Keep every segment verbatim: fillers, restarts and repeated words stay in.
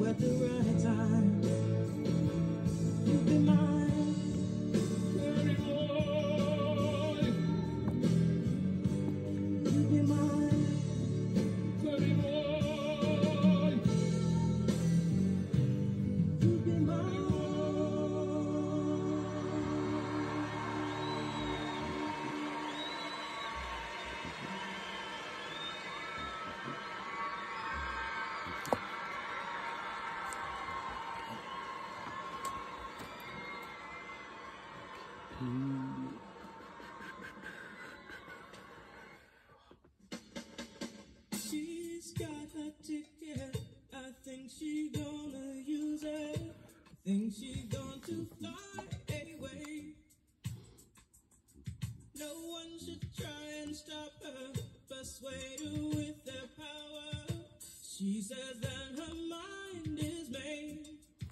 at the right time. You'll be mine, baby boy. You'll be mine, baby boy. You'll be mine. She's got her ticket, I think she gonna use it. I think she going to fly away. No one should try and stop her, persuade her with their power. She says that her mind is made.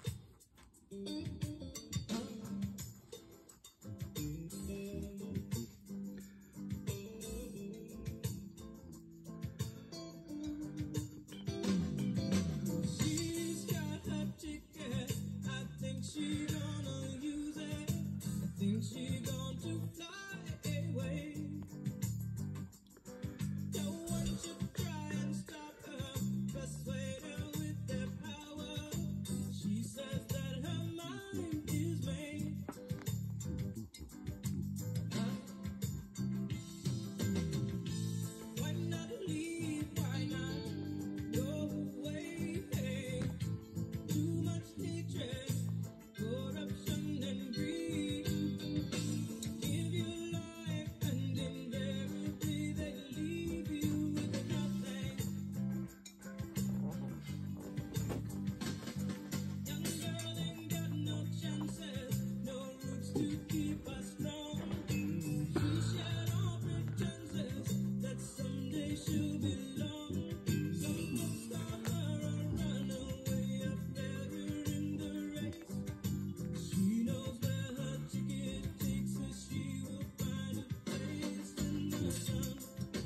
She gonna use it. I think she going to fly away. No one should try and stop her, persuade her with their power. She says that her mind is made. Uh, why not leave? Why not go away? Hey, too much hatred, corruption and greed. Give you life and invariably they leave you with nothing. Young girl ain't got no chances, no roots to keep us strong. She shed all pretenses that someday she'll belong. Some folks call her a runaway, a failure in the race. She knows where her ticket takes her. She will find a place in the sun.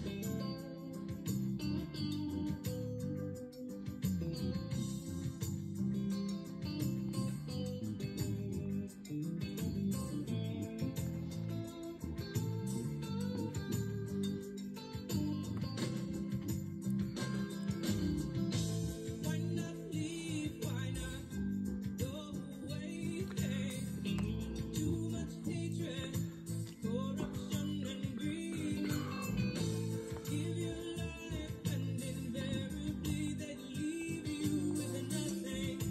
Why not leave? Why not go away? Hey, too much hatred, corruption and greed. Give you life and invariably they leave you with nothing.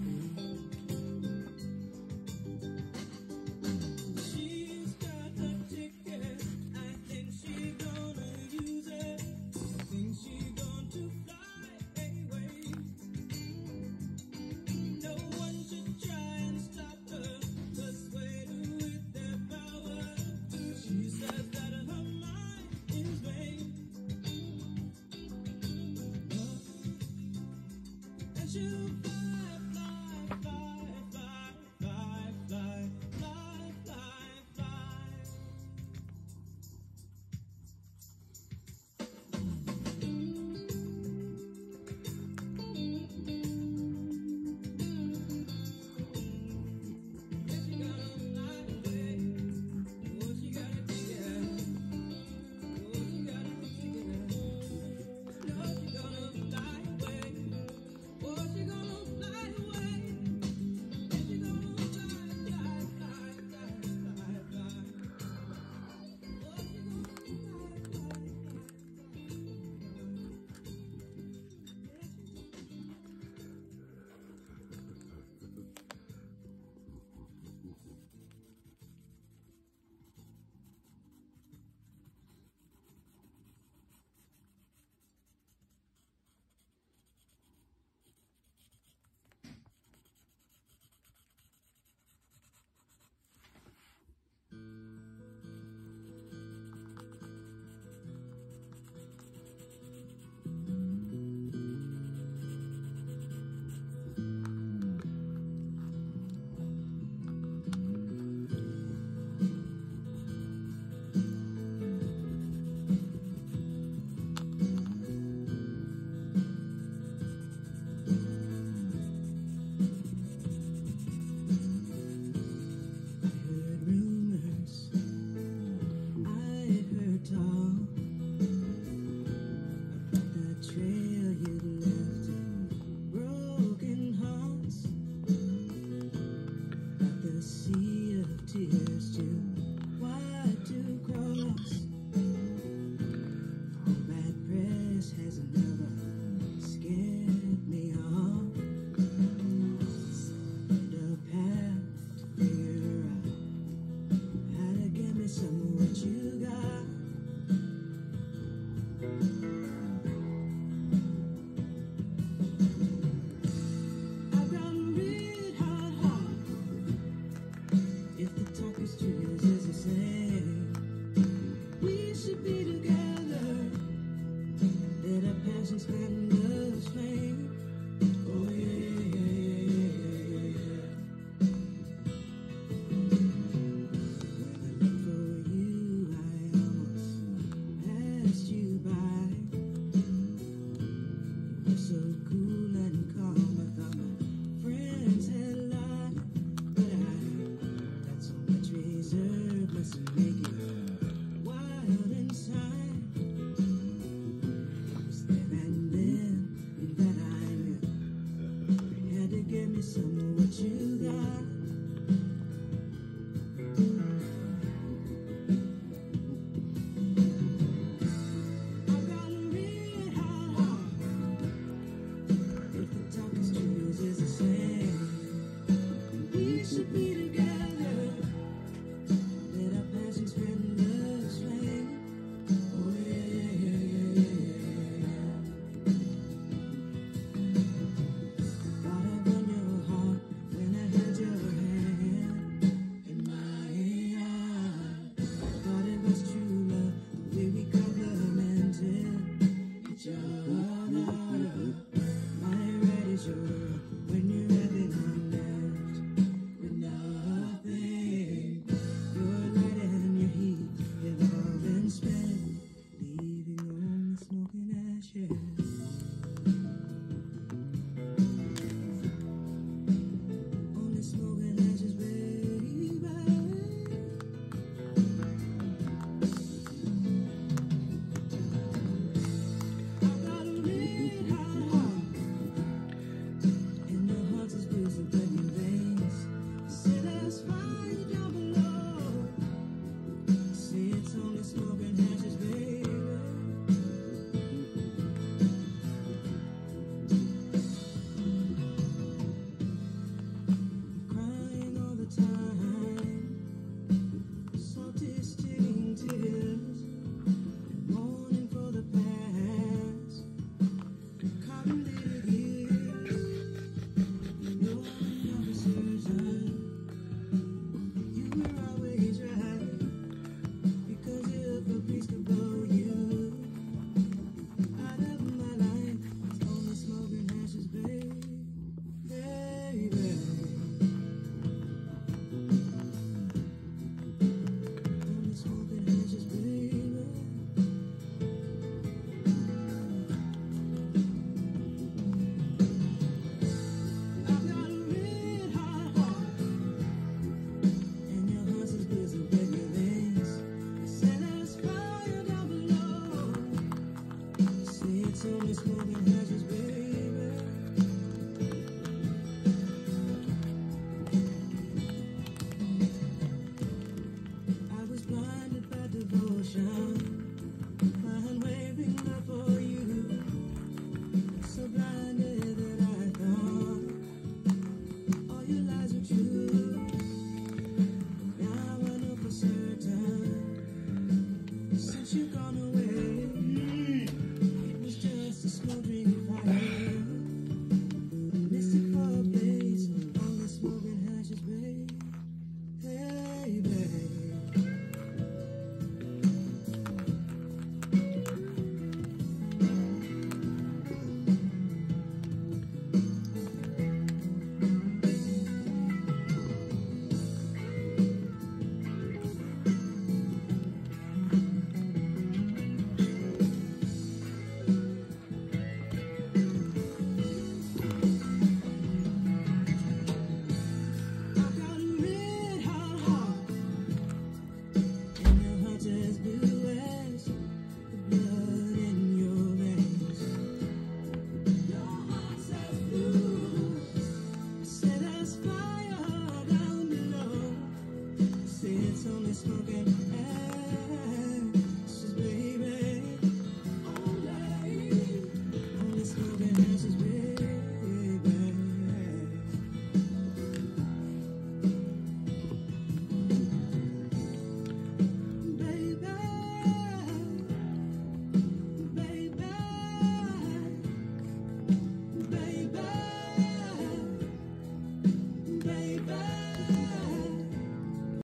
She's got her ticket, I think she gonna use it. I think she going to fly away. No one should try and stop her, persuade her with their power. She says that her mind is made. And she'll fly, fly, fly, fly, fly, fly, fly, fly, fly. Yeah, she gonna fly away. Oh, she got a ticket. Oh, she got a ticket. No, she gonna fly away. Oh, she gonna fly away. Yes, I know what you